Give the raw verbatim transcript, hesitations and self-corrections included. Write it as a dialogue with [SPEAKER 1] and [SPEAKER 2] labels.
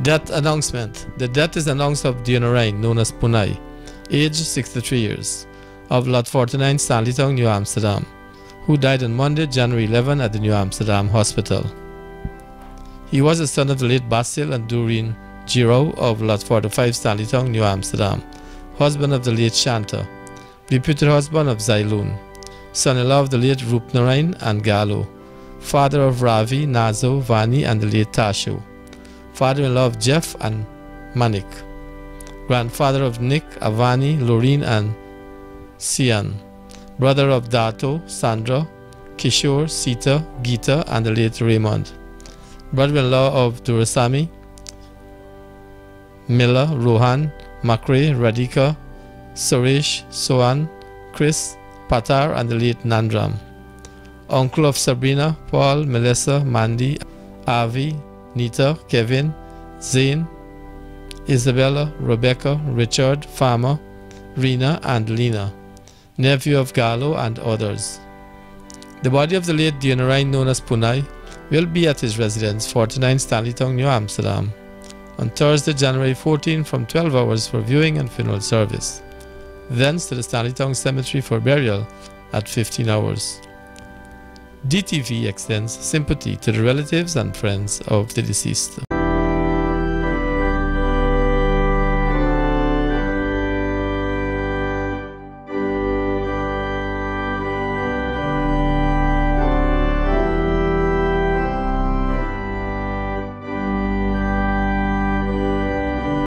[SPEAKER 1] Death announcement. The death is announced of Diana Ryan, known as Punai, age sixty-three years, of Lot forty-nine, Stanleytown, New Amsterdam, who died on Monday, January eleventh at the New Amsterdam Hospital. He was the son of the late Basil and Doreen Giro of Lot forty-five, Stanleytown, New Amsterdam, husband of the late Shanta, reputed husband of Zailoon, son-in-law of the late Rup Narain and Gallo, father of Ravi, Nazo, Vani and the late Tasho, father-in-law of Jeff and Manik, grandfather of Nick, Avani, Loreen and Sian, brother of Dato, Sandra, Kishore, Sita, Geeta and the late Raymond, brother-in-law of Durasami, Miller, Rohan, Makre, Radhika, Suresh, Sohan, Chris, Patar and the late Nandram, uncle of Sabrina, Paul, Melissa, Mandy, Avi, Nita, Kevin, Zane, Isabella, Rebecca, Richard, Farmer, Rena and Lena, nephew of Gallo and others. The body of the late Diana Ryan, known as Punai, will be at his residence, forty-nine Stanleytown, New Amsterdam, on Thursday, January fourteenth from twelve hours for viewing and funeral service, thence to the Stanleytown Cemetery for burial at fifteen hours. D T V extends sympathy to the relatives and friends of the deceased.